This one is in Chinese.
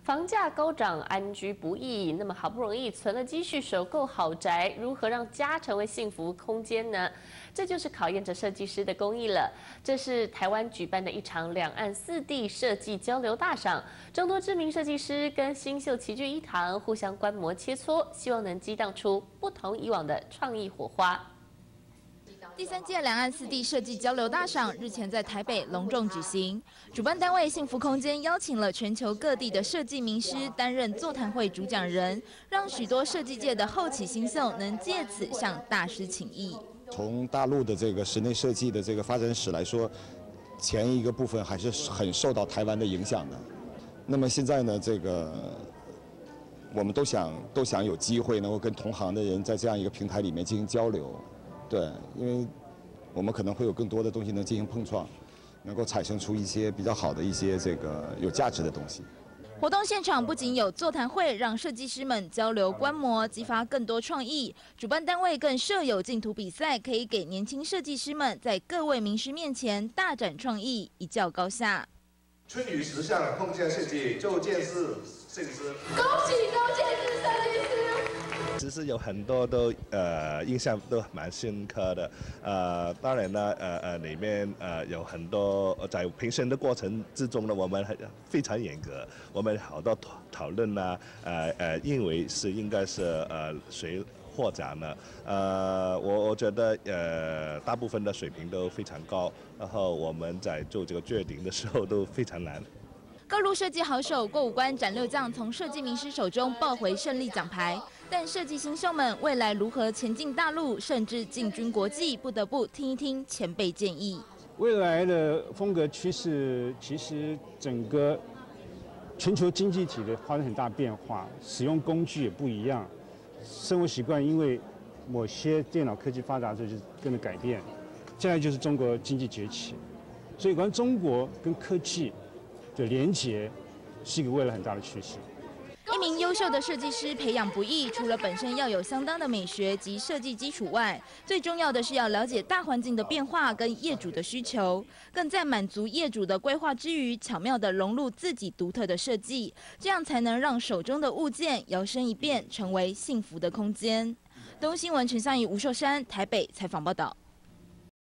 房价高涨，安居不易。那么好不容易存了积蓄，首购豪宅，如何让家成为幸福空间呢？这就是考验着设计师的工艺了。这是台湾举办的一场两岸4地设计交流大赏，众多知名设计师跟新秀齐聚一堂，互相观摩切磋，希望能激荡出不同以往的创意火花。 第3届两岸4地设计交流大赏日前在台北隆重举行，主办单位幸福空间邀请了全球各地的设计名师担任座谈会主讲人，让许多设计界的后起新秀能借此向大师请益。 从大陆的这个室内设计的这个发展史来说，前一个部分还是很受到台湾的影响的。那么现在呢，这个我们都想有机会能够跟同行的人在这样一个平台里面进行交流。 对，因为我们可能会有更多的东西能进行碰撞，能够产生出一些比较好的一些这个有价值的东西。 活动现场不仅有座谈会，让设计师们交流观摩，激发更多创意。主办单位更设有竞图比赛，可以给年轻设计师们在各位名师面前大展创意，一较高下。 春雨时尚空间设计就建设设计师， 恭喜都建设设计师。 其实有很多都印象都蛮深刻的，当然呢里面有很多在评审的过程之中呢，我们非常严格，我们好多讨论呢，认为是应该是谁获奖呢？我觉得大部分的水平都非常高，然后我们在做这个决定的时候都非常难。 各路设计好手过5关斩6将，从设计名师手中抱回胜利奖牌。但设计新秀们未来如何前进大陆，甚至进军国际，不得不听一听前辈建议。 未来的风格趋势，其实整个全球经济体的发生很大变化，使用工具也不一样，生活习惯因为某些电脑科技发达之后就跟着改变。现在就是中国经济崛起，所以关于中国跟科技 的连结是一个未来很大的趋势。 一名优秀的设计师培养不易，除了本身要有相当的美学及设计基础外，最重要的是要了解大环境的变化跟业主的需求，更在满足业主的规划之余，巧妙地融入自己独特的设计，这样才能让手中的物件摇身一变，成为幸福的空间。东新闻陈尚怡、吴寿山台北采访报道。